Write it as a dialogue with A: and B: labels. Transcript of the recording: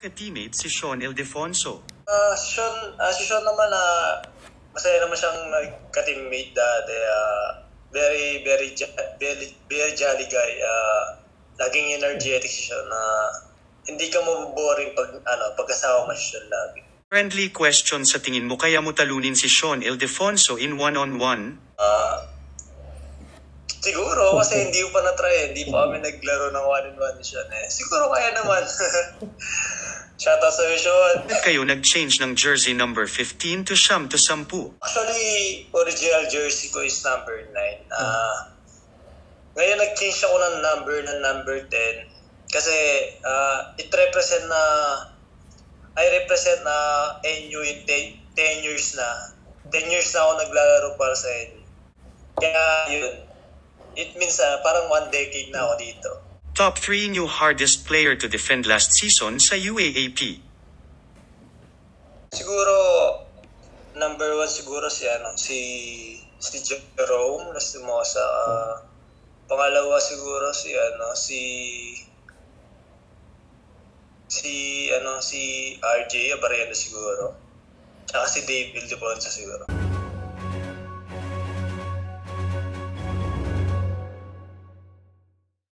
A: Ka-teammate si Shaun Ildefonso.
B: Si Shaun naman masaya naman siyang ka-teammate dati. Very jolly guy. Laging energetic si Shaun na hindi ka maboboring pagkasama mo si Shaun lagi.
A: Friendly question, sa tingin mo kaya mo talunin si Shaun Ildefonso in one-on-one?
B: Siguro kasi hindi ko pa na-try. Hindi pa kami naglaro ng one-on-one ni Shaun. Siguro kaya naman. Shoutout sa Shaun.
A: At kayo nag-change ng jersey number 15 to 10.
B: Actually, original jersey ko is number 9. Ngayon nag-change ako ng number 10 kasi I represent na NU in 10 years na. 10 years na ako naglalaro para sa NU. Kaya yun, it means parang 1 decade na ako dito.
A: Top 3 new hardest player to defend last season sa UAAP.
B: Siguro number 1 siguro si Jerome Lastimosa. Pangalawa siguro si RJ Abarena siguro. Tsaka si Dave Ildefonso siguro.